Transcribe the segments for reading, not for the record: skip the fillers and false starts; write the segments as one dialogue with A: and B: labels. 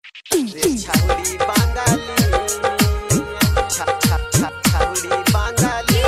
A: रे छाउड़ी बंगाली छाउड़ी बंगाली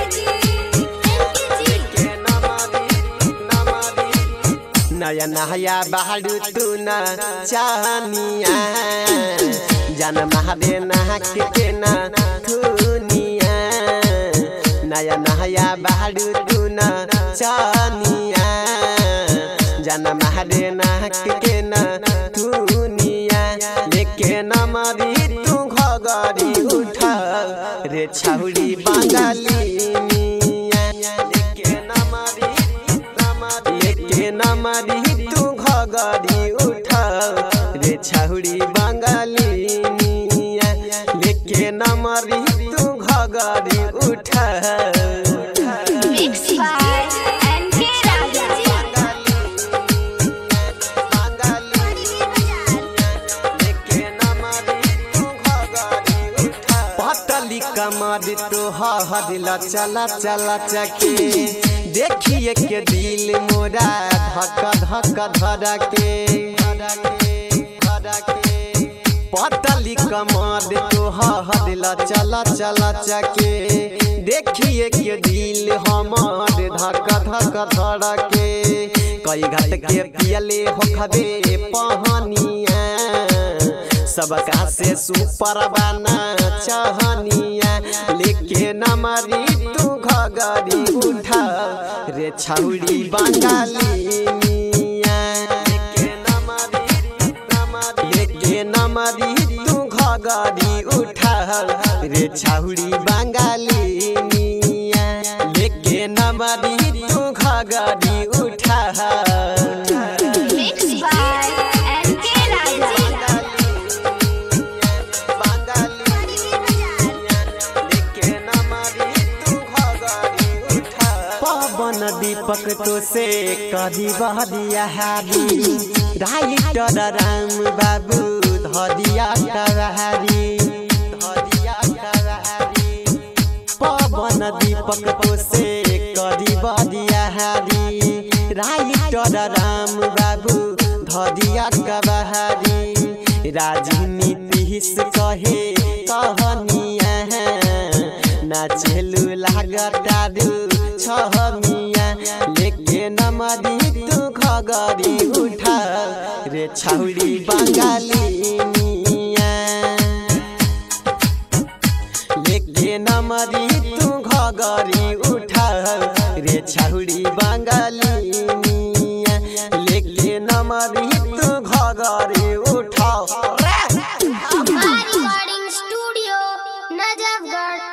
A: के नमरी नया नया बाड़ू तू न चानिया जन महादे नाक के न थुनिया नया नया बाड़ू तू न चानिया जन महादे नाक के न थुनिया लेके नमरी तू घगरी उठा रे छाउड़ी बंगाली लेके नमरी तू घगरी उठा रे छाउड़ी बंगाली लेके नमरी तू घगरी उठा कमर तो हदिला चला चला चके देखिए के दिल मोरा धक धक धरा के पतली कमर तो हदिला चला चला चके देखिए के दिल हमार धक धक धरा के कई घाट के पियले हो खबे पहनिया सबका से सुपर बना चाहनिया लेके नमरी तू घगरी उठा रे छाउड़ी बंगाली लेके नमरी तू घगरी उठा रे छाउड़ी बंगाली लेके नमरी तू घगरी उठा दीपक तो से कदी बहदिया हारी राइटर राम बाबू धदिया करहारी पवन दीपक तो से कदी बहदिया हारी राइटर राम बाबू धदिया करहारी राजनीति कहे कहनिया नाचेलू लागतारू छहमिया लेके नमरी तू घगरी उठा रे छाउड़ी बंगाली लेके नमरी तू घगरी उठा रे छाउड़ी बंगाली लेके नमरी तू घगरी उठा
B: रिकॉर्डिंग स्टूडियो नजफगढ़।